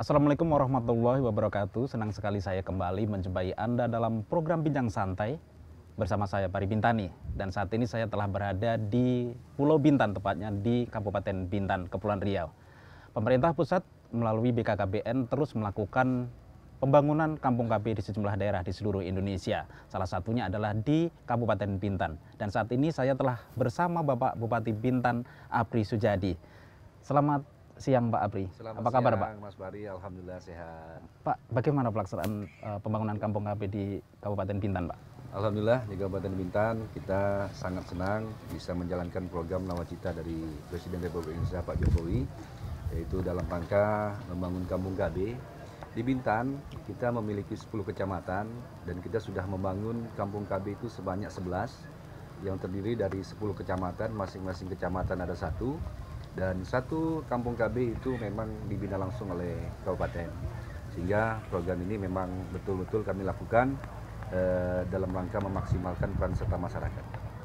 Assalamualaikum warahmatullahi wabarakatuh. Senang sekali saya kembali menjumpai Anda dalam program Bincang Santai bersama saya Pari Bintani. Dan saat ini saya telah berada di Pulau Bintan, tepatnya di Kabupaten Bintan, Kepulauan Riau. Pemerintah pusat melalui BKKBN terus melakukan pembangunan kampung KB di sejumlah daerah di seluruh Indonesia. Salah satunya adalah di Kabupaten Bintan. Dan saat ini saya telah bersama Bapak Bupati Bintan, Apri Sujadi. Selamat siang Pak Apri. Selamat Apa kabar siang, Pak? Mas Bari, alhamdulillah sehat. Pak, bagaimana pelaksanaan pembangunan kampung KB di Kabupaten Bintan, Pak? Alhamdulillah di Kabupaten Bintan kita sangat senang bisa menjalankan program nawacita dari Presiden Republik Indonesia Pak Jokowi, yaitu dalam rangka membangun kampung KB. Di Bintan kita memiliki 10 kecamatan dan kita sudah membangun kampung KB itu sebanyak 11 yang terdiri dari 10 kecamatan, masing-masing kecamatan ada satu. Dan satu kampung KB itu memang dibina langsung oleh kabupaten. Sehingga program ini memang betul-betul kami lakukan dalam rangka memaksimalkan peran serta masyarakat.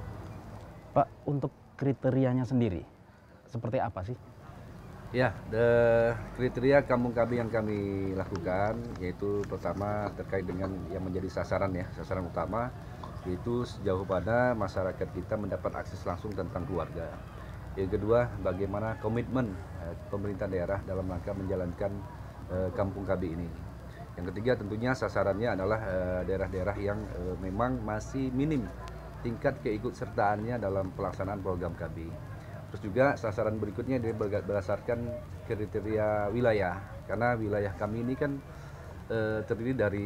Pak, untuk kriterianya sendiri, seperti apa sih? Ya, kriteria kampung KB yang kami lakukan yaitu pertama terkait dengan yang menjadi sasaran utama, yaitu sejauh mana masyarakat kita mendapat akses langsung tentang keluarga. Yang kedua, bagaimana komitmen pemerintah daerah dalam rangka menjalankan kampung KB ini. Yang ketiga, tentunya sasarannya adalah daerah-daerah yang memang masih minim tingkat keikutsertaannya dalam pelaksanaan program KB. Terus juga sasaran berikutnya dia berdasarkan kriteria wilayah, karena wilayah kami ini kan terdiri dari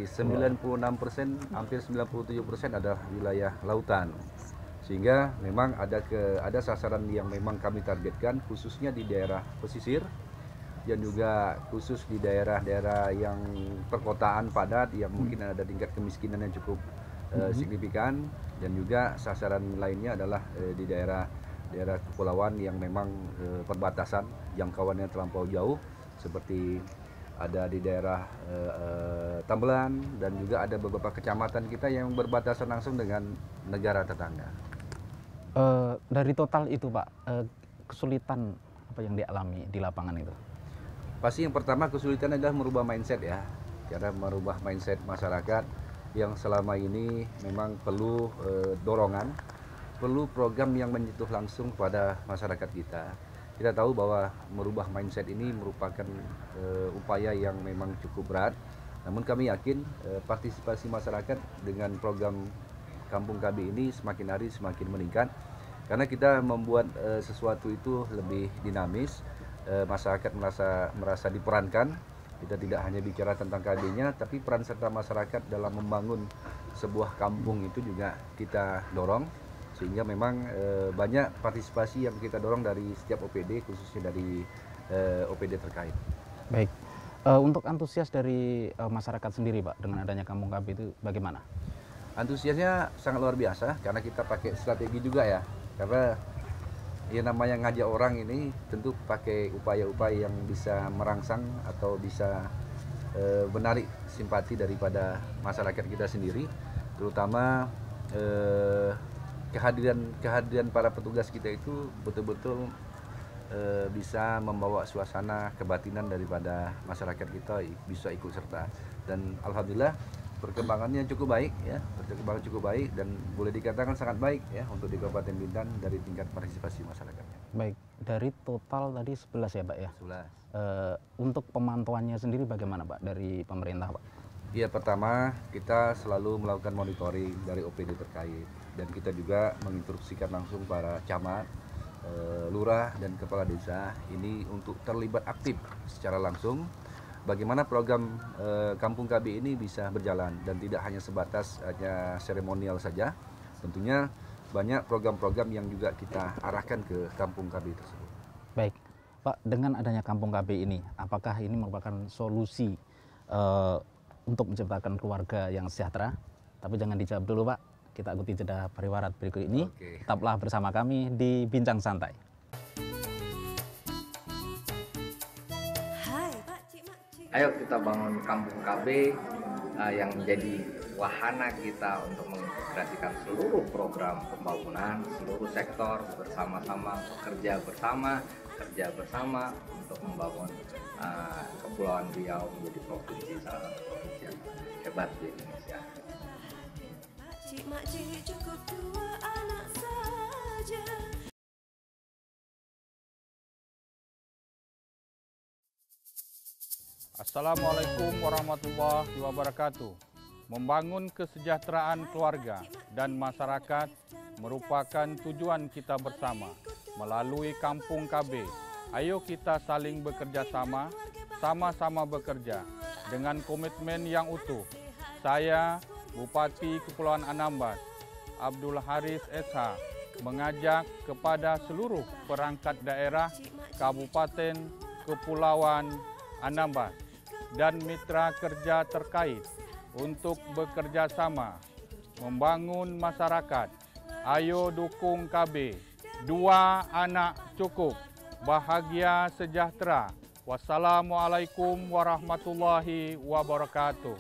96%, hampir 97% adalah wilayah lautan. Sehingga memang ada sasaran yang memang kami targetkan khususnya di daerah pesisir dan juga khusus di daerah-daerah yang perkotaan padat yang mungkin ada tingkat kemiskinan yang cukup signifikan, dan juga sasaran lainnya adalah di daerah kepulauan yang memang perbatasan jangkauannya terlampau jauh, seperti ada di daerah Tambelan, dan juga ada beberapa kecamatan kita yang berbatasan langsung dengan negara tetangga. Dari total itu Pak, kesulitan apa yang dialami di lapangan itu? Pasti yang pertama kesulitan adalah merubah mindset ya, karena merubah mindset masyarakat yang selama ini memang perlu dorongan, perlu program yang menyentuh langsung pada masyarakat kita. Kita tahu bahwa merubah mindset ini merupakan upaya yang memang cukup berat, namun kami yakin partisipasi masyarakat dengan program Kampung KB ini semakin hari semakin meningkat, karena kita membuat sesuatu itu lebih dinamis, masyarakat merasa diperankan. Kita tidak hanya bicara tentang KB-nya, tapi peran serta masyarakat dalam membangun sebuah kampung itu juga kita dorong, sehingga memang banyak partisipasi yang kita dorong dari setiap OPD, khususnya dari OPD terkait. Baik, untuk antusias dari masyarakat sendiri Pak dengan adanya kampung KB itu bagaimana? Antusiasnya sangat luar biasa karena kita pakai strategi juga ya, karena ya namanya ngajak orang ini tentu pakai upaya-upaya yang bisa merangsang atau bisa menarik simpati daripada masyarakat kita sendiri, terutama kehadiran para petugas kita itu betul-betul bisa membawa suasana kebatinan daripada masyarakat kita bisa ikut serta, dan alhamdulillah perkembangannya cukup baik ya, dan boleh dikatakan sangat baik ya untuk di Kabupaten Bintan dari tingkat partisipasi masyarakatnya. Baik, dari total tadi 11 ya Pak ya? 11. Untuk pemantauannya sendiri bagaimana Pak dari pemerintah Pak? Ya, pertama kita selalu melakukan monitoring dari OPD terkait, dan kita juga menginstruksikan langsung para camat, lurah dan kepala desa ini untuk terlibat aktif secara langsung bagaimana program Kampung KB ini bisa berjalan, dan tidak hanya sebatas hanya seremonial saja. Tentunya banyak program-program yang juga kita arahkan ke Kampung KB tersebut. Baik, Pak, dengan adanya Kampung KB ini, apakah ini merupakan solusi untuk menciptakan keluarga yang sejahtera? Tapi jangan dijawab dulu Pak, kita ikuti jeda pariwarat berikut ini. Oke. Tetaplah bersama kami di Bincang Santai. Ayo kita bangun Kampung KB yang menjadi wahana kita untuk mengintegrasikan seluruh program pembangunan, seluruh sektor bersama-sama bekerja bersama bekerja bersama untuk membangun Kepulauan Riau menjadi provinsi, salah satu provinsi yang hebat di Indonesia. Assalamualaikum warahmatullahi wabarakatuh. Membangun kesejahteraan keluarga dan masyarakat merupakan tujuan kita bersama. Melalui Kampung KB, ayo kita saling bekerja sama, sama-sama bekerja dengan komitmen yang utuh. Saya, Bupati Kepulauan Anambas, Abdul Haris SH, mengajak kepada seluruh perangkat daerah Kabupaten Kepulauan Anambas dan mitra kerja terkait untuk bekerja sama membangun masyarakat. Ayo dukung KB. 2 anak cukup, bahagia sejahtera. Wassalamualaikum warahmatullahi wabarakatuh.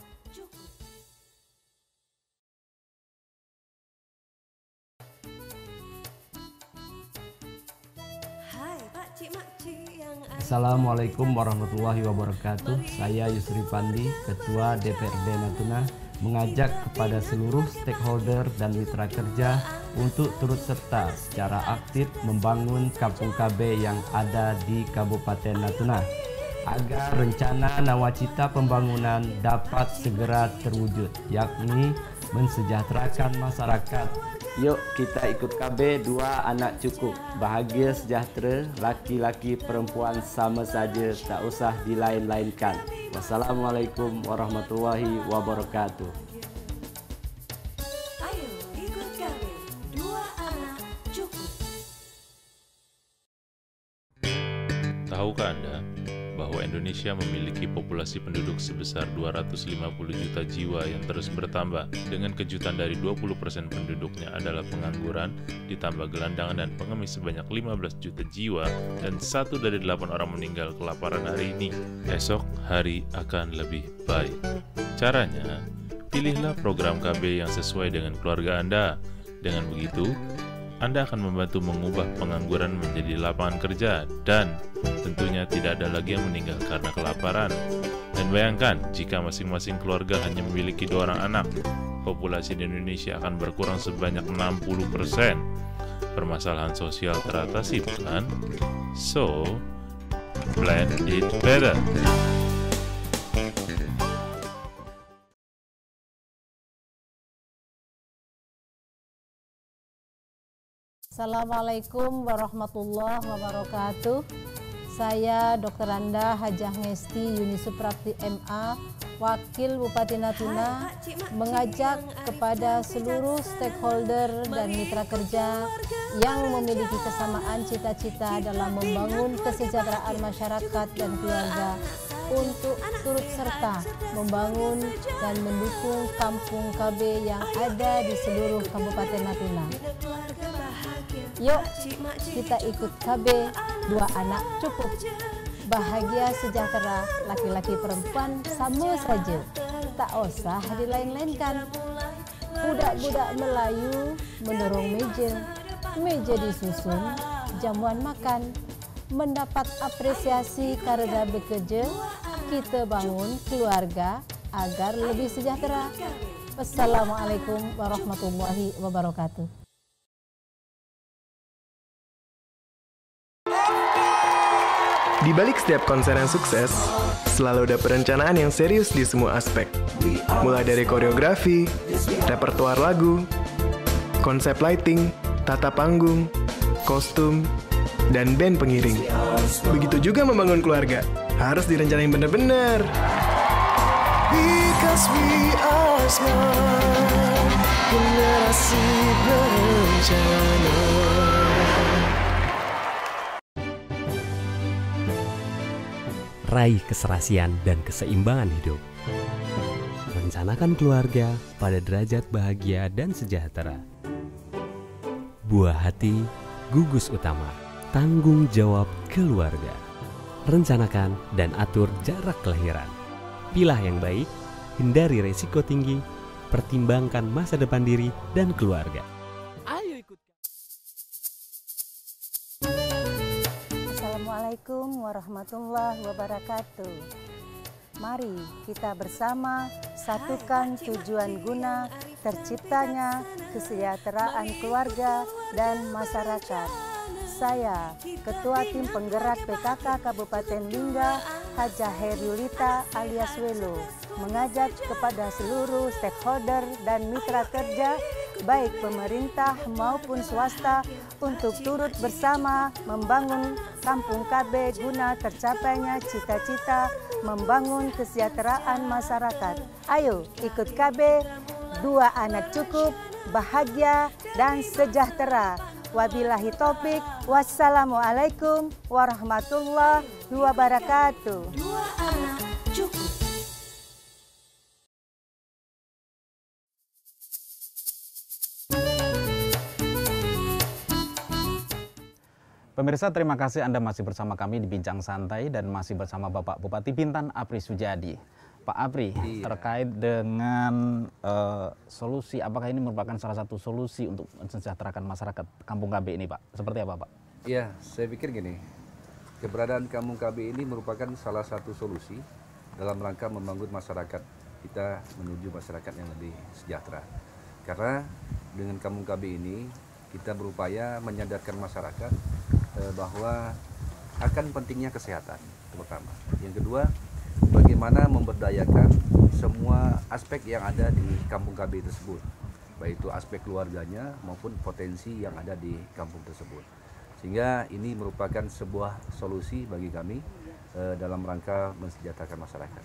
Assalamualaikum warahmatullahi wabarakatuh. Saya Yusri Pandi, Ketua DPRD Natuna, mengajak kepada seluruh stakeholder dan mitra kerja untuk turut serta secara aktif membangun Kampung KB yang ada di Kabupaten Natuna agar rencana nawacita pembangunan dapat segera terwujud, yakni mensejahterakan masyarakat. Yuk kita ikut KB 2 anak cukup, bahagia sejahtera, laki-laki perempuan sama saja, tak usah dilain-lainkan. Wassalamualaikum warahmatullahi wabarakatuh. Ayo ikut KB 2 anak cukup. Tahukah Anda bahwa Indonesia memiliki populasi penduduk sebesar 250 juta jiwa yang terus bertambah, dengan kejutan dari 20% penduduknya adalah pengangguran, ditambah gelandangan dan pengemis sebanyak 15 juta jiwa, dan 1 dari 8 orang meninggal kelaparan hari ini. Esok hari akan lebih baik. Caranya, pilihlah program KB yang sesuai dengan keluarga Anda. Dengan begitu, Anda akan membantu mengubah pengangguran menjadi lapangan kerja dan tentunya tidak ada lagi yang meninggal karena kelaparan. Dan bayangkan, jika masing-masing keluarga hanya memiliki 2 orang anak, populasi di Indonesia akan berkurang sebanyak 60%. Permasalahan sosial teratasi, bukan? So, plan it better. Assalamualaikum warahmatullahi wabarakatuh. Saya Dr. Anda Hajah Ngesti Yuni Suprapti MA, Wakil Bupati Natuna, mengajak kepada seluruh stakeholder dan mitra kerja yang memiliki kesamaan cita-cita dalam membangun kesejahteraan masyarakat dan keluarga untuk turut serta membangun dan mendukung Kampung KB yang ada di seluruh Kabupaten Natuna. Yuk kita ikut KB 2 anak cukup, bahagia sejahtera, laki-laki perempuan sama saja, tak usah dilain-lainkan. Budak-budak Melayu mendorong meja disusun, jamuan makan, mendapat apresiasi karena bekerja, kita bangun keluarga agar lebih sejahtera. Wassalamualaikum warahmatullahi wabarakatuh. Di balik setiap konser yang sukses, selalu ada perencanaan yang serius di semua aspek. Mulai dari koreografi, repertoar lagu, konsep lighting, tata panggung, kostum, dan band pengiring. Begitu juga membangun keluarga, harus direncanain bener-bener. Because we are smart, generasi berencana. Raih keserasian dan keseimbangan hidup. Rencanakan keluarga pada derajat bahagia dan sejahtera. Buah hati, gugus utama, tanggung jawab keluarga. Rencanakan dan atur jarak kelahiran. Pilah yang baik, hindari resiko tinggi, pertimbangkan masa depan diri dan keluarga. Assalamualaikum Assalamualaikum warahmatullahi wabarakatuh. Mari kita bersama satukan tujuan guna terciptanya kesejahteraan keluarga dan masyarakat. Saya, Ketua Tim Penggerak PKK Kabupaten Lingga, Hajah Heriulita alias Welo, mengajak kepada seluruh stakeholder dan mitra kerja, baik pemerintah maupun swasta, untuk turut bersama membangun Kampung KB guna tercapainya cita-cita membangun kesejahteraan masyarakat. Ayo ikut KB, 2 anak cukup, bahagia dan sejahtera. Wabillahi taufik, wassalamualaikum warahmatullahi wabarakatuh. 2 anak cukup. Pemirsa, terima kasih Anda masih bersama kami di Bincang Santai dan masih bersama Bapak Bupati Bintan, Apri Sujadi. Pak Apri, terkait dengan solusi, apakah ini merupakan salah satu solusi untuk mensejahterakan masyarakat Kampung KB ini, Pak? Seperti apa, Pak? Iya, saya pikir gini, keberadaan Kampung KB ini merupakan salah satu solusi dalam rangka membangun masyarakat kita menuju masyarakat yang lebih sejahtera. Karena dengan Kampung KB ini, kita berupaya menyadarkan masyarakat bahwa akan pentingnya kesehatan, itu pertama. Yang kedua, bagaimana memberdayakan semua aspek yang ada di Kampung KB tersebut, baik itu aspek keluarganya maupun potensi yang ada di kampung tersebut. Sehingga ini merupakan sebuah solusi bagi kami dalam rangka mensejahterakan masyarakat.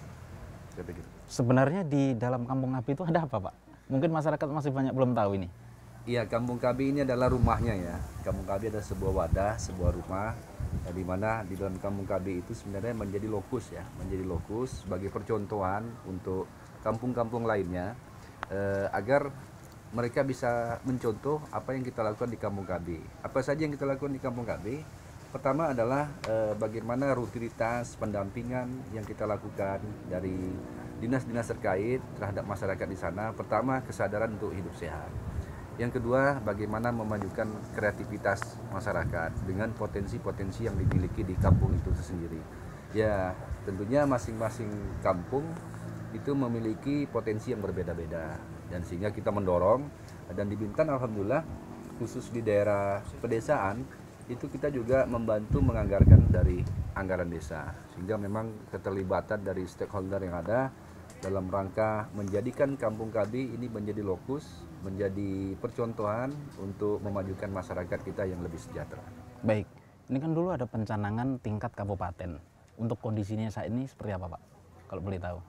Sebenarnya di dalam Kampung KB itu ada apa, Pak? Mungkin masyarakat masih banyak belum tahu ini. Iya, Kampung KB ini adalah rumahnya ya. Kampung KB adalah sebuah wadah, sebuah rumah, di mana di dalam Kampung KB itu sebenarnya menjadi lokus ya, menjadi lokus sebagai percontohan untuk kampung-kampung lainnya, agar mereka bisa mencontoh apa yang kita lakukan di Kampung KB. Apa saja yang kita lakukan di Kampung KB? Pertama adalah bagaimana rutinitas pendampingan yang kita lakukan dari dinas-dinas terkait terhadap masyarakat di sana. Pertama, kesadaran untuk hidup sehat. Yang kedua, bagaimana memajukan kreativitas masyarakat dengan potensi-potensi yang dimiliki di kampung itu sendiri. Ya, tentunya masing-masing kampung itu memiliki potensi yang berbeda-beda. Dan sehingga kita mendorong, dan di Bintan alhamdulillah, khusus di daerah pedesaan, itu kita juga membantu menganggarkan dari anggaran desa. Sehingga memang keterlibatan dari stakeholder yang ada dalam rangka menjadikan Kampung KB ini menjadi lokus, menjadi percontohan untuk memajukan masyarakat kita yang lebih sejahtera. Baik, ini kan dulu ada pencanangan tingkat kabupaten. Untuk kondisinya saat ini seperti apa, Pak? Kalau boleh tahu.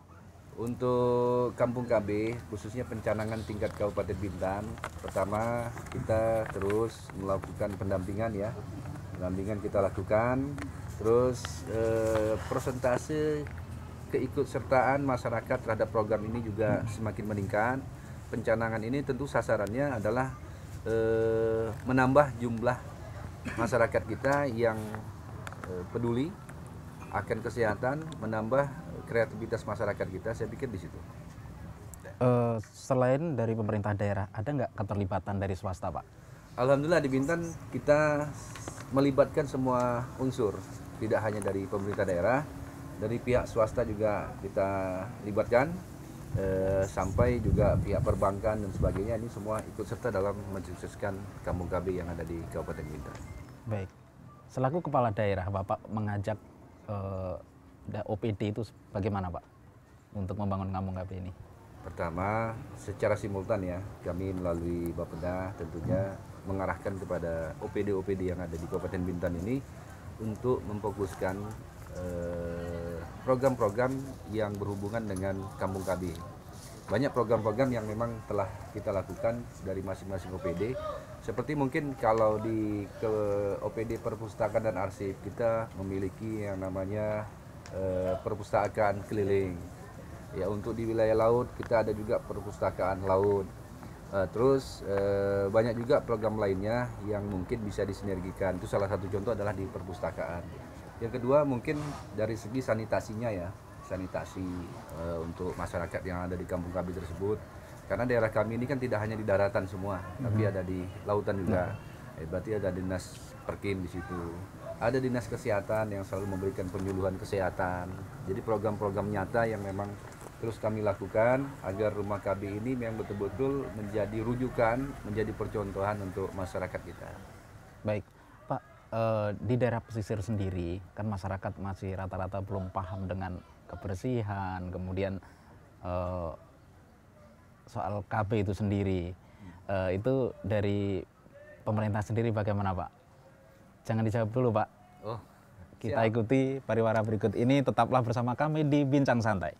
Untuk Kampung KB, khususnya pencanangan tingkat Kabupaten Bintan, pertama kita terus melakukan pendampingan ya. Pendampingan kita lakukan, terus persentase keikutsertaan masyarakat terhadap program ini juga semakin meningkat. Pencanangan ini tentu sasarannya adalah menambah jumlah masyarakat kita yang peduli akan kesehatan, menambah kreativitas masyarakat kita. Saya pikir di situ. Selain dari pemerintah daerah, ada nggak keterlibatan dari swasta, Pak? Alhamdulillah di Bintan kita melibatkan semua unsur, tidak hanya dari pemerintah daerah, dari pihak swasta juga kita libatkan, sampai juga pihak perbankan dan sebagainya. Ini semua ikut serta dalam mensukseskan Kampung KB yang ada di Kabupaten Bintan. Baik, selaku kepala daerah, Bapak mengajak OPD itu bagaimana, Pak, untuk membangun Kampung KB ini? Pertama, secara simultan ya, kami melalui Bapeda tentunya mengarahkan kepada OPD-OPD yang ada di Kabupaten Bintan ini untuk memfokuskan program-program yang berhubungan dengan Kampung KB. Banyak program-program yang memang telah kita lakukan dari masing-masing OPD. Seperti mungkin kalau di OPD Perpustakaan dan Arsip, kita memiliki yang namanya perpustakaan keliling. Ya, untuk di wilayah laut kita ada juga perpustakaan laut. Terus banyak juga program lainnya yang mungkin bisa disinergikan. Itu salah satu contoh adalah di perpustakaan. Yang kedua mungkin dari segi sanitasinya ya, sanitasi untuk masyarakat yang ada di Kampung KB tersebut. Karena daerah kami ini kan tidak hanya di daratan semua, tapi ada di lautan juga. Berarti ada dinas Perkim di situ, ada dinas kesehatan yang selalu memberikan penyuluhan kesehatan. Jadi program-program nyata yang memang terus kami lakukan agar rumah KB ini memang betul-betul menjadi rujukan, menjadi percontohan untuk masyarakat kita. Baik, Pak, di daerah pesisir sendiri kan masyarakat masih rata-rata belum paham dengan kebersihan, kemudian soal KB itu sendiri. Itu dari pemerintah sendiri bagaimana, Pak? Jangan dijawab dulu, Pak. Oh, kita siap. ikuti pariwara berikut ini. Tetaplah bersama kami di Bincang Santai.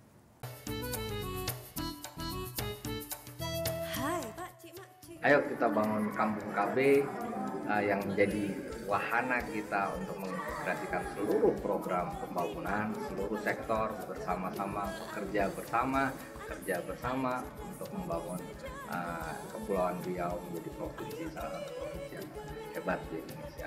Ayo kita bangun kampung KB yang menjadi wahana kita untuk mengintegrasikan seluruh program pembangunan, seluruh sektor bersama-sama, bekerja bersama untuk membangun Kepulauan Riau menjadi provinsi, salah satu provinsi yang hebat di Indonesia.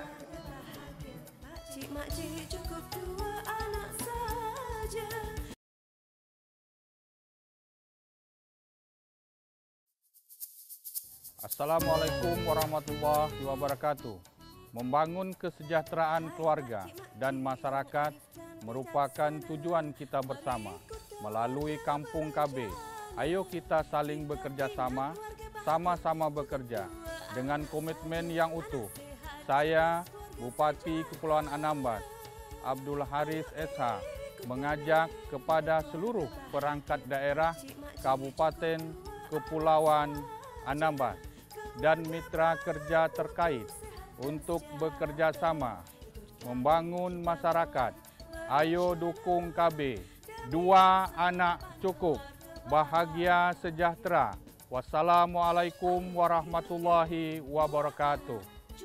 Assalamualaikum warahmatullahi wabarakatuh. Membangun kesejahteraan keluarga dan masyarakat merupakan tujuan kita bersama. Melalui Kampung KB, ayo kita saling bekerja sama-sama bekerja dengan komitmen yang utuh. Saya, Bupati Kepulauan Anambas, Abdul Haris SH, mengajak kepada seluruh perangkat daerah Kabupaten Kepulauan Anambas dan mitra kerja terkait untuk bekerja sama membangun masyarakat. Ayo dukung KB, 2 anak cukup, bahagia sejahtera. Wassalamualaikum warahmatullahi wabarakatuh.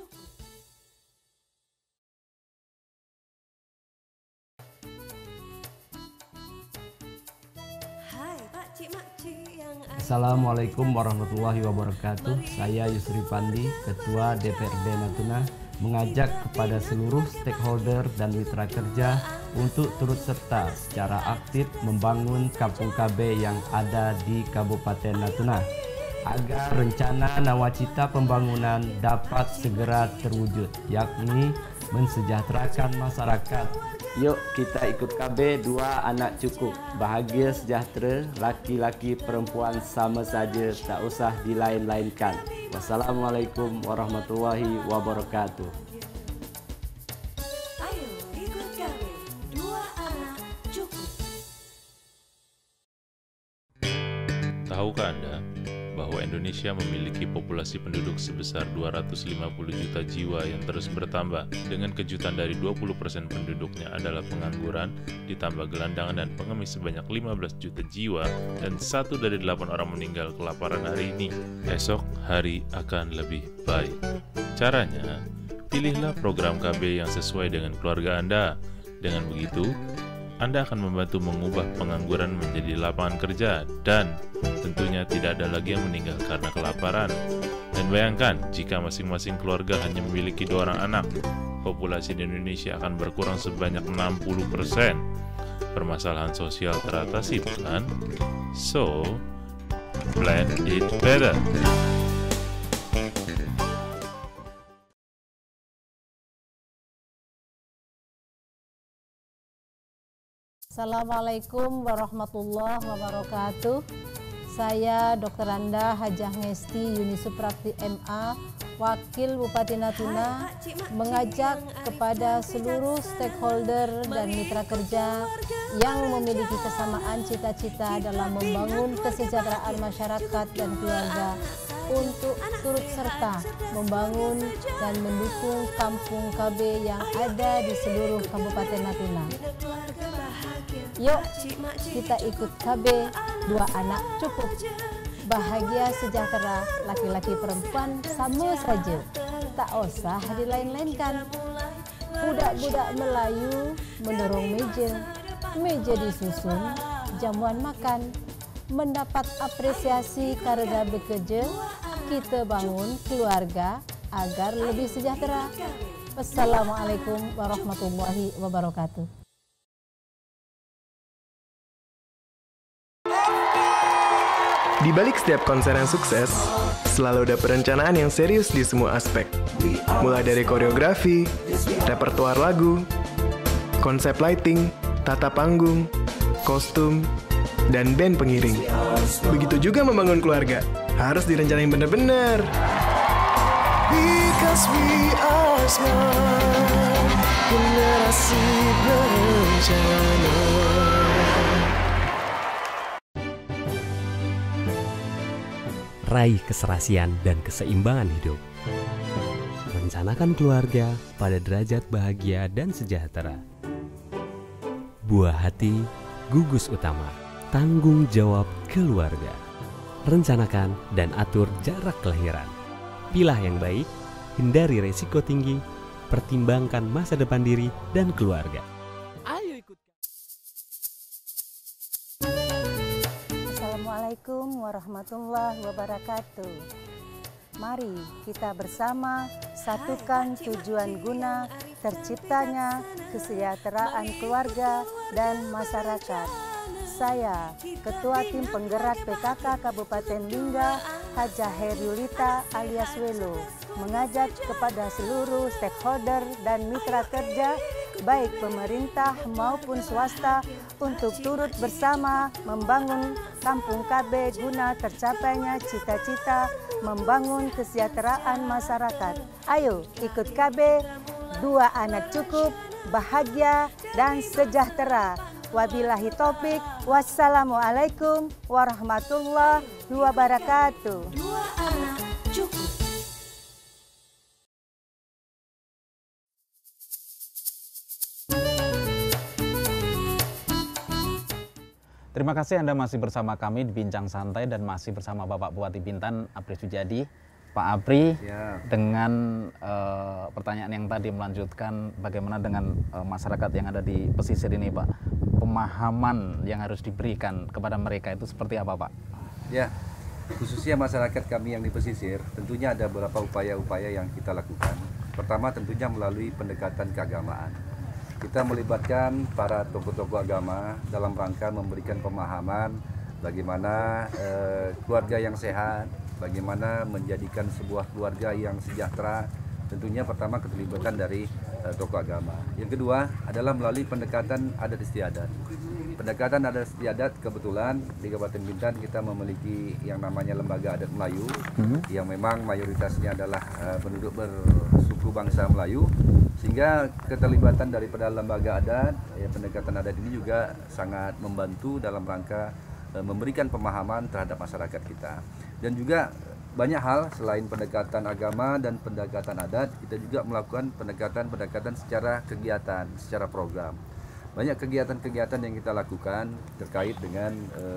Assalamualaikum warahmatullahi wabarakatuh. Saya Yusri Pandi, Ketua DPRD Natuna, mengajak kepada seluruh stakeholder dan mitra kerja untuk turut serta secara aktif membangun Kampung KB yang ada di Kabupaten Natuna agar rencana nawacita pembangunan dapat segera terwujud, yakni mensejahterakan masyarakat. Yuk kita ikut KB, 2 anak cukup, bahagia sejahtera, laki-laki perempuan sama saja, tak usah dilain-lainkan. Wassalamualaikum warahmatullahi wabarakatuh. Ayo ikut KB, 2 anak cukup. Tahukah Anda bahwa Indonesia memiliki populasi penduduk sebesar 250 juta jiwa yang terus bertambah, dengan kejutan dari 20% penduduknya adalah pengangguran, ditambah gelandangan dan pengemis sebanyak 15 juta jiwa, dan 1 dari 8 orang meninggal kelaparan hari ini. Esok hari akan lebih baik. Caranya, pilihlah program KB yang sesuai dengan keluarga Anda. Dengan begitu, Anda akan membantu mengubah pengangguran menjadi lapangan kerja dan tentunya tidak ada lagi yang meninggal karena kelaparan. Dan bayangkan, jika masing-masing keluarga hanya memiliki 2 orang anak, populasi di Indonesia akan berkurang sebanyak 60%. Permasalahan sosial teratasi, bukan? So, plan it better. Assalamualaikum warahmatullahi wabarakatuh. Saya Dr. Anda Hajah Ngesti Yuni Suprapti MA, Wakil Bupati Natuna, mengajak kepada seluruh stakeholder dan mitra kerja yang memiliki kesamaan cita-cita dalam membangun kesejahteraan masyarakat dan keluarga untuk turut serta membangun dan mendukung Kampung KB yang ada di seluruh Kabupaten Natuna. Yuk kita ikut KB, 2 anak cukup, bahagia sejahtera, laki-laki perempuan sama saja, tak usah dilain-lainkan. Budak-budak Melayu mendorong meja disusun, jamuan makan, mendapat apresiasi karena bekerja, kita bangun keluarga agar lebih sejahtera. Wassalamualaikum warahmatullahi wabarakatuh. Di balik setiap konser yang sukses, selalu ada perencanaan yang serius di semua aspek. Mulai dari koreografi, repertuar lagu, konsep lighting, tata panggung, kostum, dan band pengiring. Begitu juga membangun keluarga, harus direncanain bener-bener. Because we are smart, generasi berencana. Raih keserasian dan keseimbangan hidup. Rencanakan keluarga pada derajat bahagia dan sejahtera. Buah hati, gugus utama, tanggung jawab keluarga. Rencanakan dan atur jarak kelahiran. Pilah yang baik, hindari resiko tinggi, pertimbangkan masa depan diri dan keluarga. Ayo ikut. Assalamualaikum warahmatullahi wabarakatuh. Mari kita bersama satukan tujuan guna terciptanya kesejahteraan keluarga dan masyarakat. Saya, Ketua Tim Penggerak PKK Kabupaten Lingga, Hajah Heriulita alias Welo, mengajak kepada seluruh stakeholder dan mitra kerja, baik pemerintah maupun swasta, untuk turut bersama membangun Kampung KB guna tercapainya cita-cita membangun kesejahteraan masyarakat. Ayo ikut KB, 2 anak cukup, bahagia dan sejahtera. Wabillahi taufik, wassalamualaikum warahmatullahi wabarakatuh. 2 anak cukup. Terima kasih Anda masih bersama kami di Bincang Santai dan masih bersama Bapak Bupati Bintan, Apri Sujadi. Pak Apri, dengan pertanyaan yang tadi melanjutkan bagaimana dengan masyarakat yang ada di pesisir ini, Pak, pemahaman yang harus diberikan kepada mereka itu seperti apa, Pak? Ya, khususnya masyarakat kami yang di pesisir, tentunya ada beberapa upaya-upaya yang kita lakukan. Pertama tentunya melalui pendekatan keagamaan. Kita melibatkan para tokoh-tokoh agama dalam rangka memberikan pemahaman bagaimana keluarga yang sehat, bagaimana menjadikan sebuah keluarga yang sejahtera. Tentunya pertama keterlibatan dari tokoh agama. Yang kedua adalah melalui pendekatan adat istiadat. Pendekatan adat istiadat, kebetulan di Kabupaten Bintan kita memiliki yang namanya Lembaga Adat Melayu, yang memang mayoritasnya adalah penduduk bersuku bangsa Melayu, sehingga keterlibatan daripada lembaga adat, pendekatan adat ini juga sangat membantu dalam rangka memberikan pemahaman terhadap masyarakat kita. Dan juga banyak hal selain pendekatan agama dan pendekatan adat, kita juga melakukan pendekatan secara kegiatan, secara program. Banyak kegiatan-kegiatan yang kita lakukan terkait dengan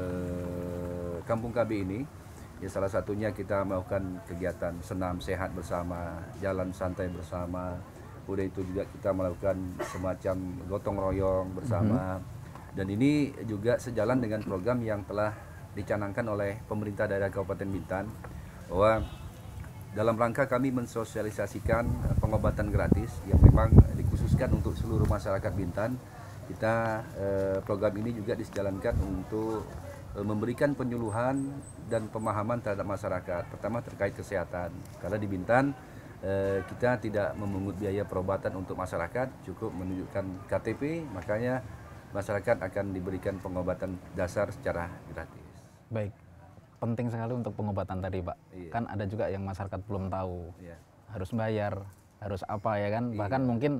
Kampung KB ini. Ya, salah satunya kita melakukan kegiatan senam sehat bersama, jalan santai bersama. Udah itu juga kita melakukan semacam gotong royong bersama. Dan ini juga sejalan dengan program yang telah dicanangkan oleh pemerintah daerah Kabupaten Bintan, bahwa dalam rangka kami mensosialisasikan pengobatan gratis yang memang dikhususkan untuk seluruh masyarakat Bintan. Kita program ini juga dijalankan untuk memberikan penyuluhan dan pemahaman terhadap masyarakat. Pertama terkait kesehatan, karena di Bintan kita tidak memungut biaya perobatan untuk masyarakat, cukup menunjukkan KTP, makanya masyarakat akan diberikan pengobatan dasar secara gratis. Baik, penting sekali untuk pengobatan tadi, Pak. Kan ada juga yang masyarakat belum tahu, harus bayar, harus apa ya kan, bahkan mungkin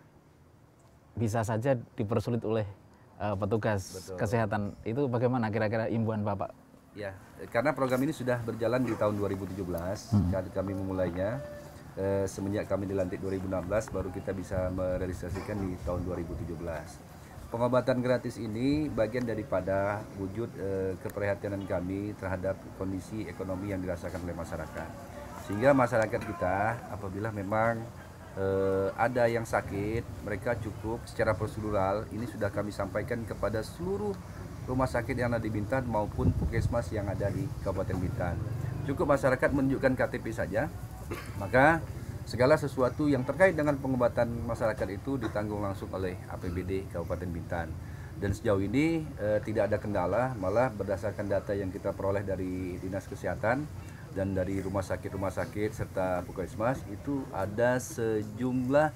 bisa saja dipersulit oleh petugas kesehatan. Itu bagaimana kira-kira imbuan Bapak? Ya, karena program ini sudah berjalan di tahun 2017, kami memulainya. Semenjak kami dilantik 2016, baru kita bisa merealisasikan di tahun 2017. Pengobatan gratis ini bagian daripada wujud keprihatinan kami terhadap kondisi ekonomi yang dirasakan oleh masyarakat. Sehingga masyarakat kita apabila memang ada yang sakit, mereka cukup secara prosedural, ini sudah kami sampaikan kepada seluruh rumah sakit yang ada di Bintan maupun puskesmas yang ada di Kabupaten Bintan. Cukup masyarakat menunjukkan KTP saja, maka segala sesuatu yang terkait dengan pengobatan masyarakat itu ditanggung langsung oleh APBD Kabupaten Bintan. Dan sejauh ini tidak ada kendala, malah berdasarkan data yang kita peroleh dari Dinas Kesehatan, dan dari rumah sakit serta puskesmas itu ada sejumlah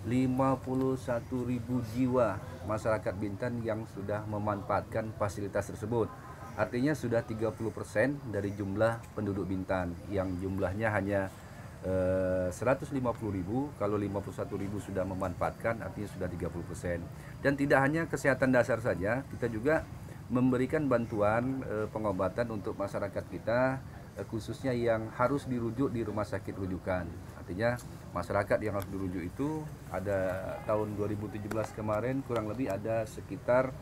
51.000 jiwa masyarakat Bintan yang sudah memanfaatkan fasilitas tersebut. Artinya sudah 30% dari jumlah penduduk Bintan yang jumlahnya hanya 150.000, kalau 51.000 sudah memanfaatkan artinya sudah 30%. Dan tidak hanya kesehatan dasar saja, kita juga memberikan bantuan pengobatan untuk masyarakat kita, khususnya yang harus dirujuk di rumah sakit rujukan. Artinya masyarakat yang harus dirujuk itu ada tahun 2017 kemarin kurang lebih ada sekitar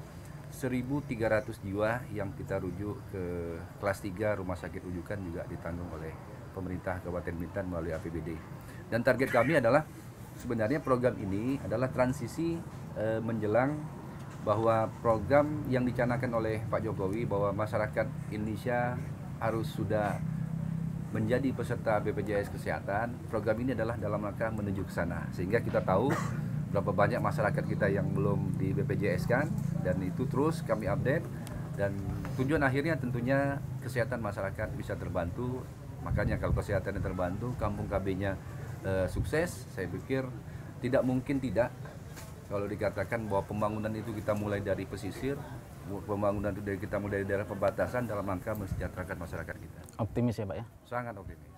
1.300 jiwa yang kita rujuk ke kelas 3 rumah sakit rujukan juga ditanggung oleh pemerintah Kabupaten Bintan melalui APBD. Dan target kami adalah sebenarnya program ini adalah transisi menjelang bahwa program yang dicanangkan oleh Pak Jokowi bahwa masyarakat Indonesia harus sudah menjadi peserta BPJS Kesehatan. Program ini adalah dalam rangka menuju ke sana, sehingga kita tahu berapa banyak masyarakat kita yang belum di BPJS kan, dan itu terus kami update, dan tujuan akhirnya tentunya kesehatan masyarakat bisa terbantu. Makanya kalau kesehatannya terbantu, kampung KB-nya sukses, saya pikir tidak mungkin tidak kalau dikatakan bahwa pembangunan itu kita mulai dari pesisir, pembangunan itu kita mulai dari daerah perbatasan dalam rangka mensejahterakan masyarakat kita. Optimis ya Pak ya? Sangat optimis.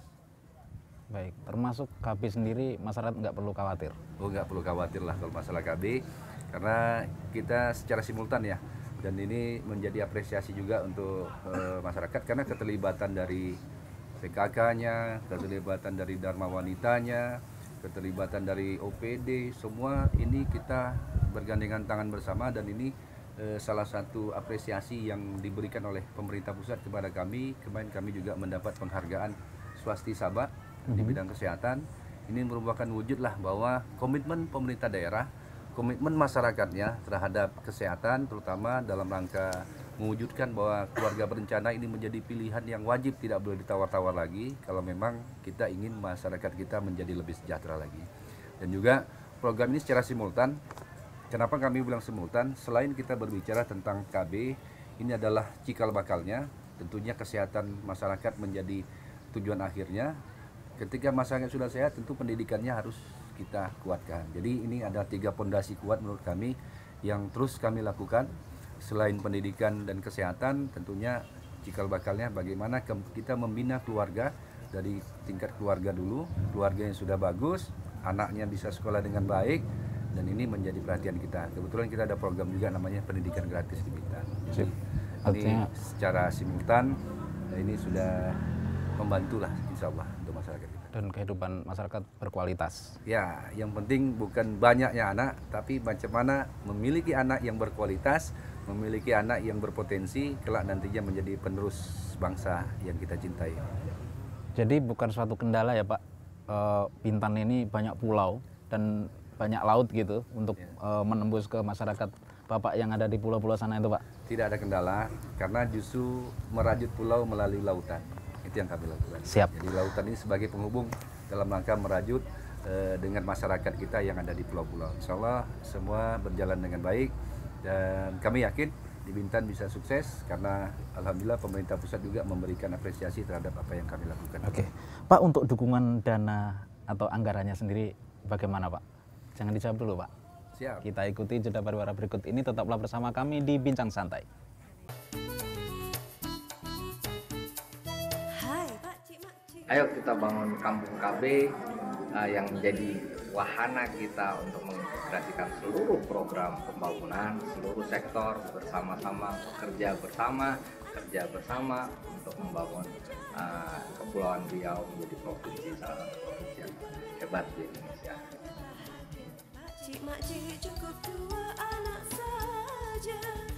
Baik, termasuk KB sendiri masyarakat nggak perlu khawatir? Oh, nggak perlu khawatir lah kalau masalah KB, karena kita secara simultan ya, dan ini menjadi apresiasi juga untuk masyarakat karena keterlibatan dari PKK-nya, keterlibatan dari Dharma Wanitanya, keterlibatan dari OPD, semua ini kita bergandengan tangan bersama, dan ini salah satu apresiasi yang diberikan oleh pemerintah pusat kepada kami. Kemarin kami juga mendapat penghargaan Swasti Sabah di bidang kesehatan. Ini merupakan wujud lah bahwa komitmen pemerintah daerah, komitmen masyarakatnya terhadap kesehatan, terutama dalam rangka mewujudkan bahwa keluarga berencana ini menjadi pilihan yang wajib, tidak boleh ditawar-tawar lagi kalau memang kita ingin masyarakat kita menjadi lebih sejahtera lagi. Dan juga program ini secara simultan. Kenapa kami bilang simultan? Selain kita berbicara tentang KB, ini adalah cikal bakalnya, tentunya kesehatan masyarakat menjadi tujuan akhirnya. Ketika masyarakat sudah sehat, tentu pendidikannya harus kita kuatkan. Jadi ini ada 3 pondasi kuat menurut kami yang terus kami lakukan. Selain pendidikan dan kesehatan, tentunya cikal bakalnya bagaimana kita membina keluarga dari tingkat keluarga dulu, keluarga yang sudah bagus, anaknya bisa sekolah dengan baik, dan ini menjadi perhatian kita. Kebetulan kita ada program juga namanya pendidikan gratis di Bintan. Jadi ini secara simultan ini sudah membantulah insya Allah untuk masyarakat kita. Dan kehidupan masyarakat berkualitas. Ya, yang penting bukan banyaknya anak, tapi bagaimana memiliki anak yang berkualitas, memiliki anak yang berpotensi, kelak nantinya menjadi penerus bangsa yang kita cintai. Jadi bukan suatu kendala ya Pak, Bintan ini banyak pulau dan banyak laut gitu untuk menembus ke masyarakat Bapak yang ada di pulau-pulau sana itu Pak? Tidak ada kendala, karena justru merajut pulau melalui lautan. Itu yang kami lakukan. Siap. Jadi lautan ini sebagai penghubung dalam rangka merajut dengan masyarakat kita yang ada di pulau-pulau. Insya Allah semua berjalan dengan baik, dan kami yakin di Bintan bisa sukses karena alhamdulillah pemerintah pusat juga memberikan apresiasi terhadap apa yang kami lakukan. Oke, Pak, untuk dukungan dana atau anggarannya sendiri bagaimana Pak? Jangan dijawab dulu Pak. Siap. Kita ikuti jeda pariwara berikut ini, tetaplah bersama kami di Bincang Santai. Ayo kita bangun kampung KB yang menjadi wahana kita untuk mengintegrasikan seluruh program pembangunan, seluruh sektor bersama-sama, kerja bersama untuk membangun Kepulauan Riau menjadi provinsi, salah satu provinsi yang hebat di Indonesia. Makcik cukup 2 anak saja.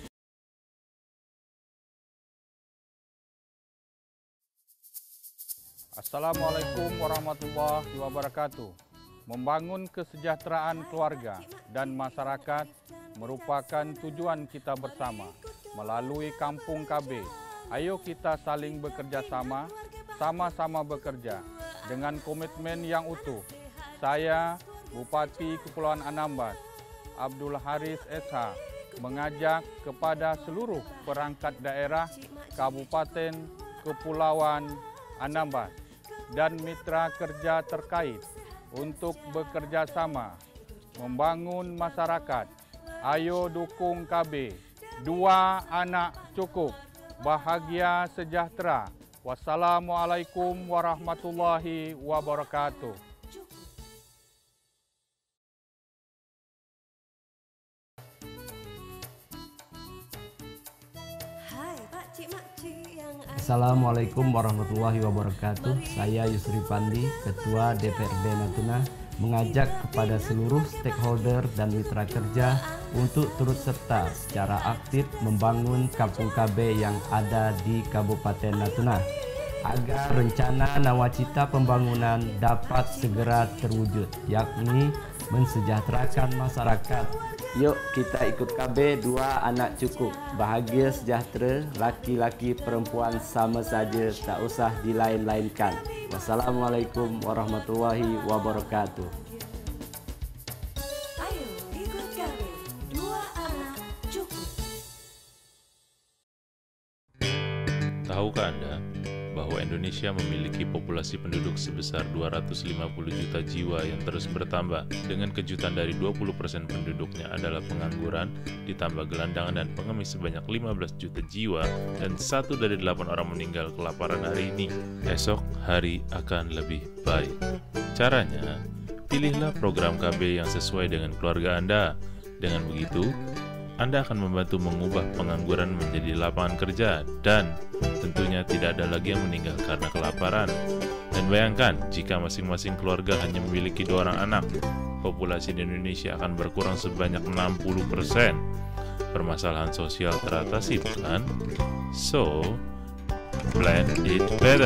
Assalamualaikum warahmatullahi wabarakatuh. Membangun kesejahteraan keluarga dan masyarakat merupakan tujuan kita bersama. Melalui Kampung KB, ayo kita saling bekerja sama, sama-sama bekerja dengan komitmen yang utuh. Saya, Bupati Kepulauan Anambas, Abdul Haris SH, mengajak kepada seluruh perangkat daerah, kabupaten, kepulauan, Anambas, dan mitra kerja terkait untuk bekerja sama membangun masyarakat. Ayo dukung KB, 2 anak cukup, bahagia sejahtera. Wassalamualaikum warahmatullahi wabarakatuh. Assalamualaikum warahmatullahi wabarakatuh. Saya Yusri Pandi, Ketua DPRD Natuna, mengajak kepada seluruh stakeholder dan mitra kerja untuk turut serta secara aktif membangun kampung KB yang ada di Kabupaten Natuna agar rencana nawacita pembangunan dapat segera terwujud, yakni mensejahterakan masyarakat. Yuk kita ikut KB, 2 anak cukup, bahagia sejahtera, laki-laki perempuan sama saja, tak usah dilain-lainkan. Wassalamualaikum warahmatullahi wabarakatuh. Ayo ikut KB, 2 anak cukup. Tahukah Anda bahwa Indonesia memiliki populasi penduduk sebesar 250 juta jiwa yang terus bertambah, dengan kejutan dari 20% penduduknya adalah pengangguran, ditambah gelandangan dan pengemis sebanyak 15 juta jiwa, dan 1 dari 8 orang meninggal kelaparan hari ini. Esok hari akan lebih baik. Caranya, pilihlah program KB yang sesuai dengan keluarga Anda. Dengan begitu, Anda akan membantu mengubah pengangguran menjadi lapangan kerja, dan tentunya tidak ada lagi yang meninggal karena kelaparan. Dan bayangkan, jika masing-masing keluarga hanya memiliki 2 orang anak, populasi di Indonesia akan berkurang sebanyak 60%. Permasalahan sosial teratasi, bukan? So, plan it better.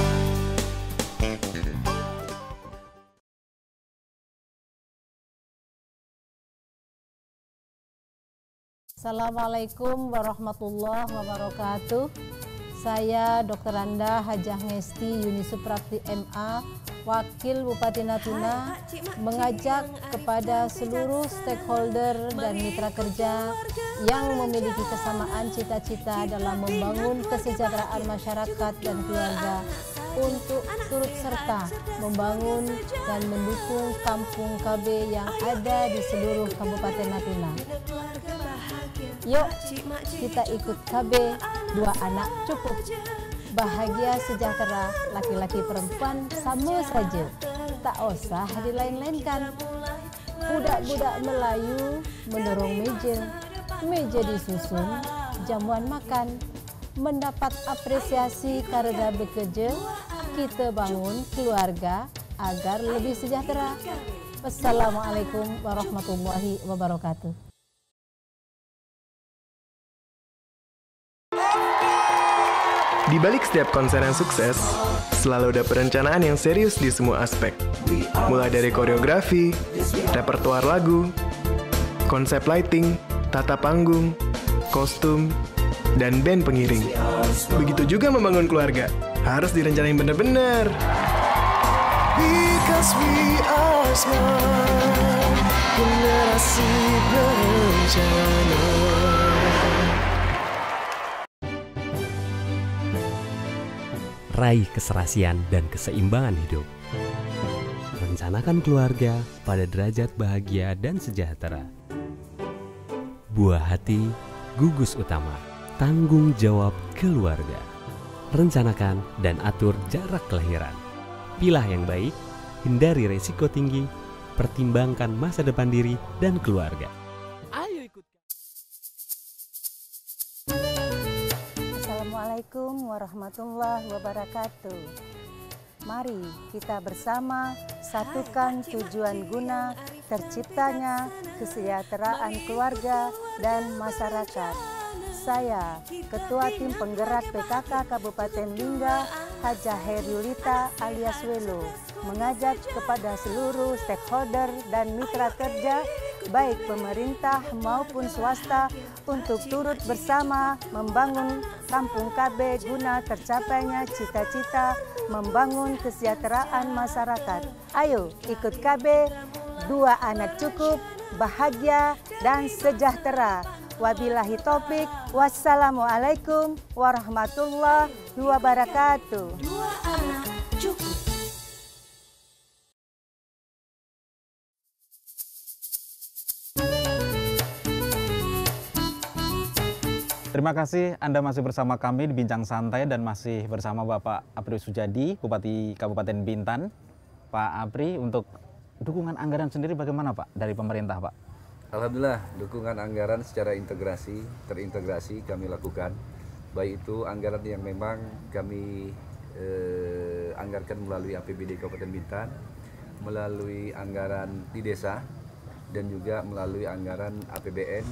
Assalamualaikum warahmatullahi wabarakatuh. Saya Dr. Anda Hajah Ngesti Yuni Suprapti MA, Wakil Bupati Natuna, mengajak kepada seluruh stakeholder dan mitra kerja yang memiliki kesamaan cita-cita dalam membangun kesejahteraan masyarakat dan keluarga untuk turut serta membangun dan mendukung kampung KB yang ada di seluruh Kabupaten Natuna. Yuk kita ikut KB, 2 anak cukup, bahagia sejahtera, laki-laki perempuan sama saja, tak usah dilain-lainkan. Budak-budak Melayu mendorong meja disusun, jamuan makan, mendapat apresiasi karena bekerja, kita bangun keluarga agar lebih sejahtera. Wassalamualaikum warahmatullahi wabarakatuh. Di balik setiap konser yang sukses, selalu ada perencanaan yang serius di semua aspek. Mulai dari koreografi, repertoar lagu, konsep lighting, tata panggung, kostum, dan band pengiring. Begitu juga membangun keluarga, harus direncanain bener-bener. Because we are smart, generasi berencana. Raih keserasian dan keseimbangan hidup. Rencanakan keluarga pada derajat bahagia dan sejahtera. Buah hati, gugus utama, tanggung jawab keluarga. Rencanakan dan atur jarak kelahiran. Pilah yang baik, hindari resiko tinggi, pertimbangkan masa depan diri dan keluarga. Ayo ikut. Assalamualaikum warahmatullahi wabarakatuh. Mari kita bersama satukan tujuan guna terciptanya kesejahteraan keluarga dan masyarakat. Saya, Ketua Tim Penggerak PKK Kabupaten Lingga, Hajah Heriulita alias Welo, mengajak kepada seluruh stakeholder dan mitra kerja, baik pemerintah maupun swasta, untuk turut bersama membangun kampung KB guna tercapainya cita-cita membangun kesejahteraan masyarakat. Ayo ikut KB, 2 anak cukup, bahagia dan sejahtera. Wabillahi taufik, wassalamualaikum warahmatullahi wabarakatuh. Terima kasih Anda masih bersama kami di Bincang Santai dan masih bersama Bapak Apri Sujadi, Bupati Kabupaten Bintan. Pak Apri, untuk dukungan anggaran sendiri bagaimana Pak dari pemerintah Pak? Alhamdulillah, dukungan anggaran secara terintegrasi kami lakukan. Baik itu anggaran yang memang kami anggarkan melalui APBD Kabupaten Bintan, melalui anggaran di desa, dan juga melalui anggaran APBN,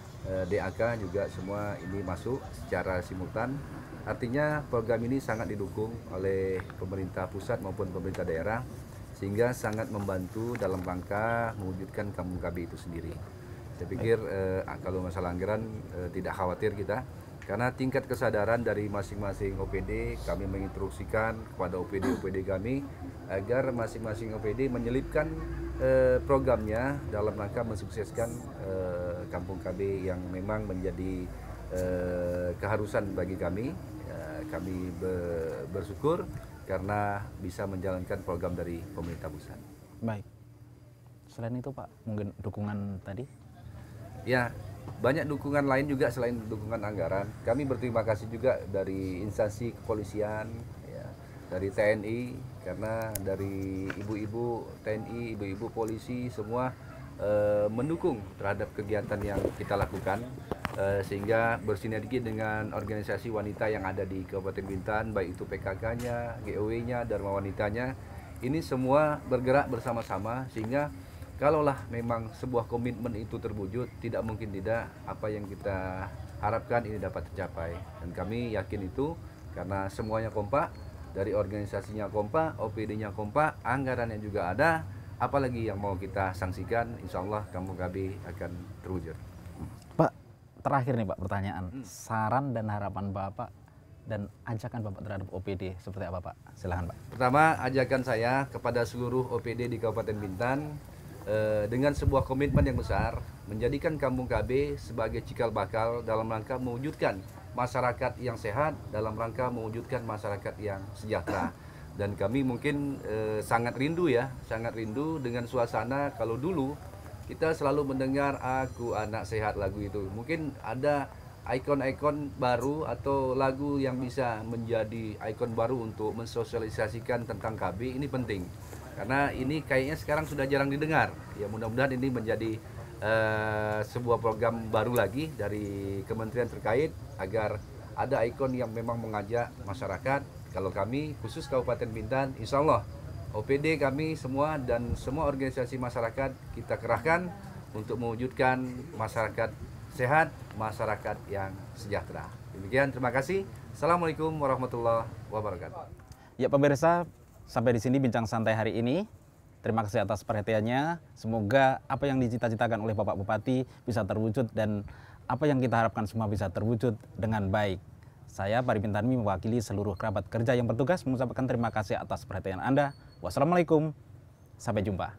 DAK juga semua ini masuk secara simultan. Artinya program ini sangat didukung oleh pemerintah pusat maupun pemerintah daerah, sehingga sangat membantu dalam rangka mewujudkan Kampung KB itu sendiri. Saya pikir kalau masalah anggaran tidak khawatir kita, karena tingkat kesadaran dari masing-masing OPD, kami menginstruksikan kepada OPD-OPD kami agar masing-masing OPD menyelipkan programnya dalam rangka mensukseskan Kampung KB yang memang menjadi keharusan bagi kami. Kami bersyukur karena bisa menjalankan program dari pemerintah pusat. Baik. Selain itu Pak, mungkin dukungan tadi? Ya, banyak dukungan lain juga selain dukungan anggaran. Kami berterima kasih juga dari instansi kepolisian, ya, dari TNI, karena dari ibu-ibu TNI, ibu-ibu polisi semua mendukung terhadap kegiatan yang kita lakukan, sehingga bersinergi dengan organisasi wanita yang ada di Kabupaten Bintan, baik itu PKK-nya, GOW-nya, Dharma Wanitanya. Ini semua bergerak bersama-sama, sehingga kalaulah memang sebuah komitmen itu terwujud, tidak mungkin tidak apa yang kita harapkan ini dapat tercapai. Dan kami yakin itu karena semuanya kompak, dari organisasinya kompak, OPD-nya kompak, anggarannya juga ada, apalagi yang mau kita sanksikan, insya Allah Kampung KB akan terwujud. Pak, terakhir nih Pak pertanyaan, saran dan harapan Bapak dan ajakan Bapak terhadap OPD seperti apa Pak? Silahkan Pak. Pertama, ajakan saya kepada seluruh OPD di Kabupaten Bintan, dengan sebuah komitmen yang besar, menjadikan Kampung KB sebagai cikal bakal dalam rangka mewujudkan masyarakat yang sehat, dalam rangka mewujudkan masyarakat yang sejahtera. Dan kami mungkin sangat rindu dengan suasana kalau dulu kita selalu mendengar Aku Anak Sehat, lagu itu. Mungkin ada ikon-ikon baru atau lagu yang bisa menjadi ikon baru untuk mensosialisasikan tentang KB, ini penting. Karena ini kayaknya sekarang sudah jarang didengar. Ya, mudah-mudahan ini menjadi sebuah program baru lagi dari kementerian terkait agar ada ikon yang memang mengajak masyarakat. Kalau kami khusus Kabupaten Bintan, insya Allah OPD kami semua dan semua organisasi masyarakat kita kerahkan untuk mewujudkan masyarakat sehat, masyarakat yang sejahtera. Demikian, terima kasih. Assalamualaikum warahmatullahi wabarakatuh. Ya pemirsa, sampai di sini Bincang Santai hari ini. Terima kasih atas perhatiannya. Semoga apa yang dicita-citakan oleh Bapak Bupati bisa terwujud dan apa yang kita harapkan semua bisa terwujud dengan baik. Saya Pari Bintani mewakili seluruh kerabat kerja yang bertugas mengucapkan terima kasih atas perhatian Anda. Wassalamualaikum. Sampai jumpa.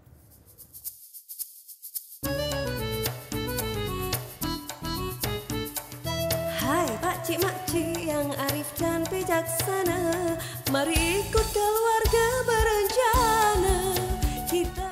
Hai pakcik makcik yang arif dan bijaksana, mari ikut keluarga berencana. Kita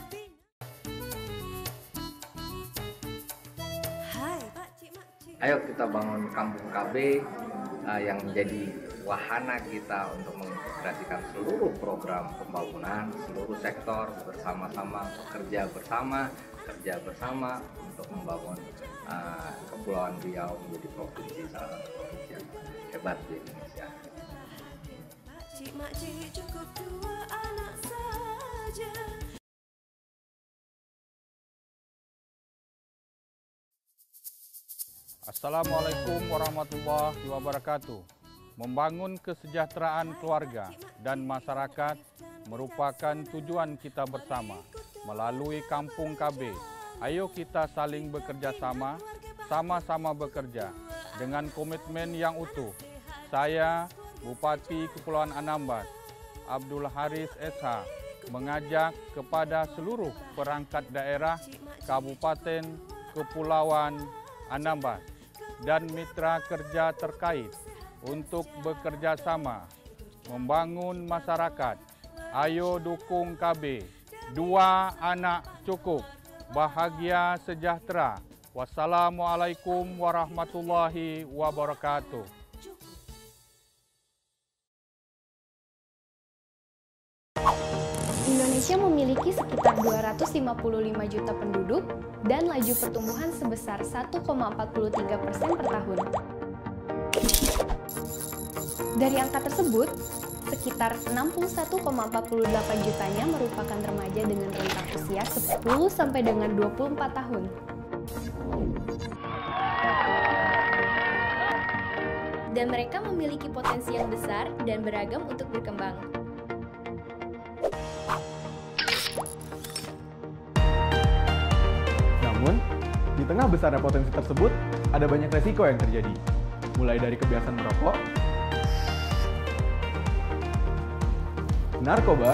Hai pakcik makcik. Ayo kita bangun Kampung KB yang menjadi wahana kita untuk mengintegrasikan seluruh program pembangunan, seluruh sektor bersama-sama, kerja bersama untuk membangun Kepulauan Riau menjadi provinsi, salah satu provinsi yang hebat di Indonesia. Makcik cukup 2 anak saja. Assalamualaikum warahmatullahi wabarakatuh. Membangun kesejahteraan keluarga dan masyarakat merupakan tujuan kita bersama. Melalui Kampung KB, ayo kita saling bekerja sama-sama bekerja dengan komitmen yang utuh. Saya, Bupati Kepulauan Anambas, Abdul Haris SH, mengajak kepada seluruh perangkat daerah Kabupaten Kepulauan Anambas dan mitra kerja terkait untuk bekerja sama membangun masyarakat. Ayo dukung KB, 2 anak cukup, bahagia sejahtera, Wassalamualaikum warahmatullahi wabarakatuh. Indonesia memiliki sekitar 255 juta penduduk dan laju pertumbuhan sebesar 1,43% per tahun. Dari angka tersebut, sekitar 61,48 jutanya merupakan remaja dengan rentang usia 10 sampai dengan 24 tahun. Dan mereka memiliki potensi yang besar dan beragam untuk berkembang. Namun, di tengah besarnya potensi tersebut, ada banyak resiko yang terjadi. Mulai dari kebiasaan merokok, narkoba,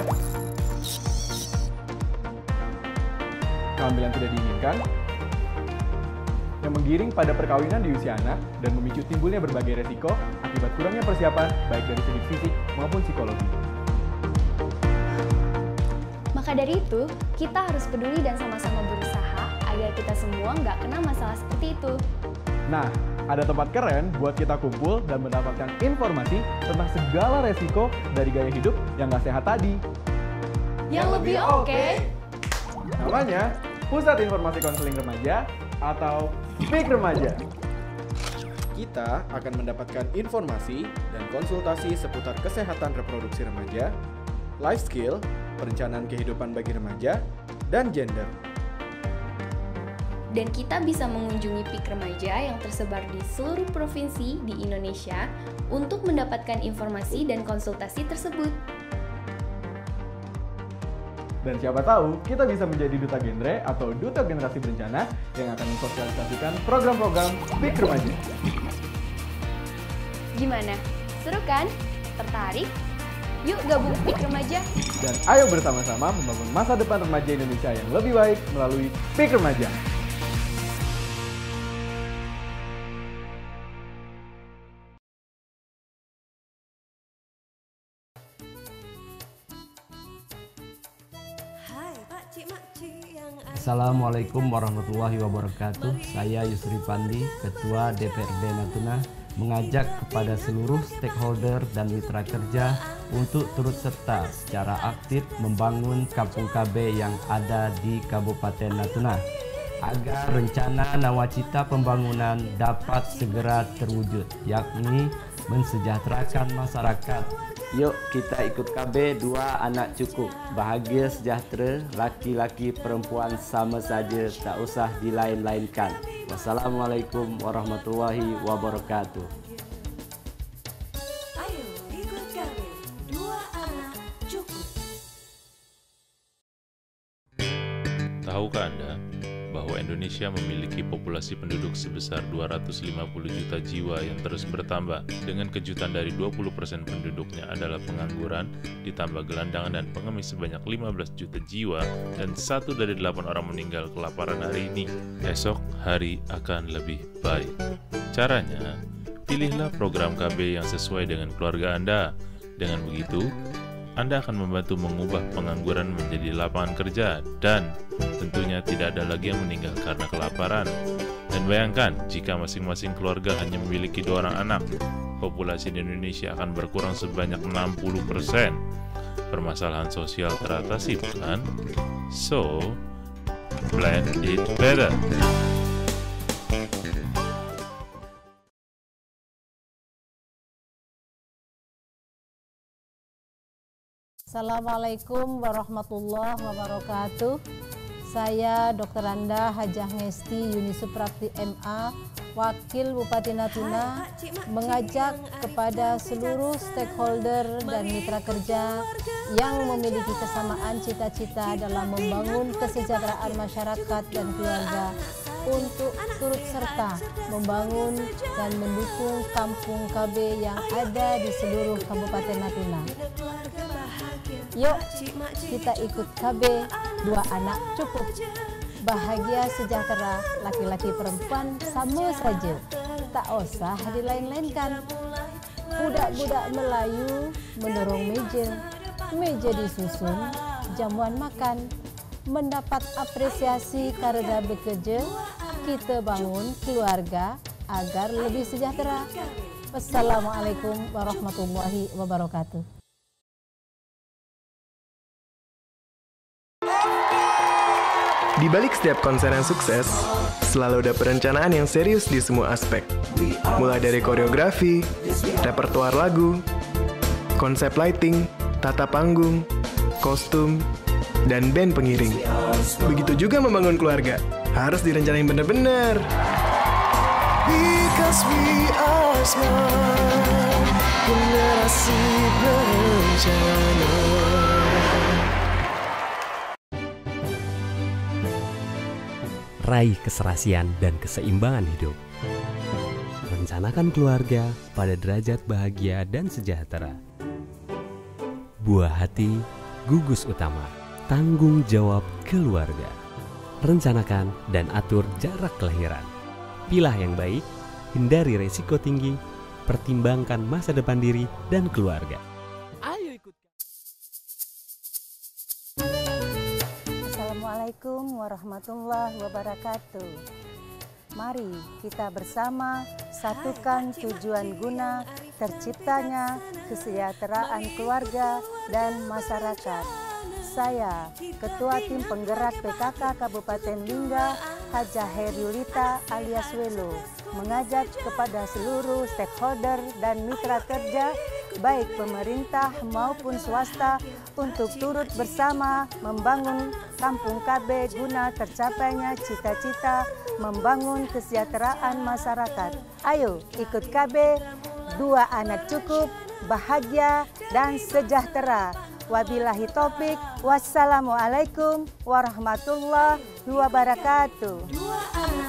kehamilan tidak diinginkan, yang menggiring pada perkawinan di usia anak dan memicu timbulnya berbagai resiko akibat kurangnya persiapan baik dari segi fisik maupun psikologi. Maka dari itu, kita harus peduli dan sama-sama berusaha agar kita semua nggak kena masalah seperti itu. Nah, ada tempat keren buat kita kumpul dan mendapatkan informasi tentang segala resiko dari gaya hidup yang nggak sehat tadi. Yang lebih oke. Namanya Pusat Informasi Konseling Remaja atau PIK Remaja. Kita akan mendapatkan informasi dan konsultasi seputar kesehatan reproduksi remaja, life skill, perencanaan kehidupan bagi remaja, dan gender. Dan kita bisa mengunjungi PIK Remaja yang tersebar di seluruh provinsi di Indonesia untuk mendapatkan informasi dan konsultasi tersebut. Dan siapa tahu kita bisa menjadi duta genre atau duta generasi berencana yang akan mensosialisasikan program-program PIK Remaja. Gimana? Seru kan? Tertarik? Yuk gabung PIK Remaja. Dan ayo bersama-sama membangun masa depan remaja Indonesia yang lebih baik melalui PIK Remaja. Assalamualaikum warahmatullahi wabarakatuh. Saya Yusri Pandi, Ketua DPRD Natuna, mengajak kepada seluruh stakeholder dan mitra kerja untuk turut serta secara aktif membangun kampung KB yang ada di Kabupaten Natuna agar rencana nawacita pembangunan dapat segera terwujud, yakni mensejahterakan masyarakat. Yuk kita ikut KB 2 anak cukup, bahagia sejahtera, laki-laki perempuan sama saja, tak usah dilain-lainkan. Wassalamualaikum warahmatullahi wabarakatuh. Ayo ikut KB 2 anak cukup. Tahukah Anda bahwa Indonesia memiliki populasi penduduk sebesar 250 juta jiwa yang terus bertambah, dengan kejutan dari 20% penduduknya adalah pengangguran, ditambah gelandangan dan pengemis sebanyak 15 juta jiwa, dan 1 dari 8 orang meninggal kelaparan hari ini. Esok hari akan lebih baik. Caranya, pilihlah program KB yang sesuai dengan keluarga Anda. Dengan begitu, Anda akan membantu mengubah pengangguran menjadi lapangan kerja dan tentunya tidak ada lagi yang meninggal karena kelaparan. Dan bayangkan, jika masing-masing keluarga hanya memiliki 2 orang anak, populasi di Indonesia akan berkurang sebanyak 60%. Permasalahan sosial teratasi, bukan? So, plan it better. Assalamualaikum warahmatullahi wabarakatuh. Saya Dr. Anda Hajah Ngesti Unisuprapti MA, Wakil Bupati Natuna, mengajak kepada seluruh stakeholder dan mitra kerja yang memiliki kesamaan cita-cita dalam membangun kesejahteraan masyarakat dan keluarga untuk turut serta membangun dan mendukung kampung KB yang ada di seluruh Kabupaten Natuna. Yuk kita ikut KB 2 anak cukup, bahagia sejahtera, laki-laki perempuan sama saja, tak usah dilain-lainkan. Budak-budak Melayu mendorong meja disusun, jamuan makan, mendapat apresiasi karena bekerja, kita bangun keluarga agar lebih sejahtera. Wassalamualaikum warahmatullahi wabarakatuh. Di balik setiap konser yang sukses, selalu ada perencanaan yang serius di semua aspek. Mulai dari koreografi, repertoar lagu, konsep lighting, tata panggung, kostum, dan band pengiring. Begitu juga membangun keluarga, harus direncanain bener-bener. Because we are smart, generasi berencana. Raih keserasian dan keseimbangan hidup. Rencanakan keluarga pada derajat bahagia dan sejahtera. Buah hati, gugus utama, tanggung jawab keluarga. Rencanakan dan atur jarak kelahiran. Pilih yang baik, hindari resiko tinggi, pertimbangkan masa depan diri dan keluarga. Assalamualaikum warahmatullahi wabarakatuh. Mari kita bersama satukan tujuan guna terciptanya kesejahteraan keluarga dan masyarakat. Saya, Ketua Tim Penggerak PKK Kabupaten Lingga, Hajah Heriulita alias Welo, mengajak kepada seluruh stakeholder dan mitra kerja, baik pemerintah maupun swasta, untuk turut bersama membangun Kampung KB guna tercapainya cita-cita membangun kesejahteraan masyarakat. Ayo ikut KB, 2 anak cukup, bahagia dan sejahtera. Wabillahi taufik, wassalamualaikum warahmatullahi wabarakatuh.